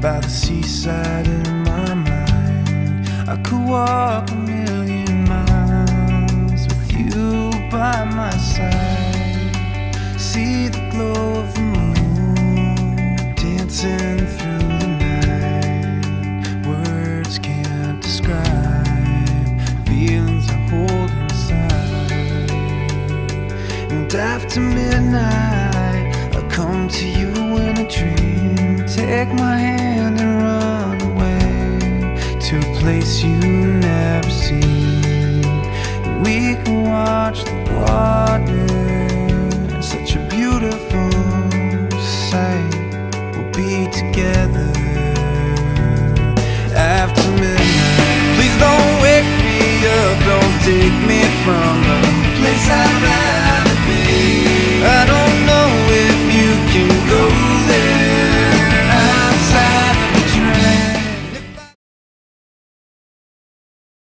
by the seaside in my mind. I could walk a million miles with you by my side. See the glow of the moon dancing through the night. Words can't describe feelings I hold inside. And after midnight I'll come to you in a dream. Take my hand and run away to a place you never seen. And we can watch the water, such a beautiful sight. We'll be together after midnight. Please don't wake me up, don't take me from the place I'd rather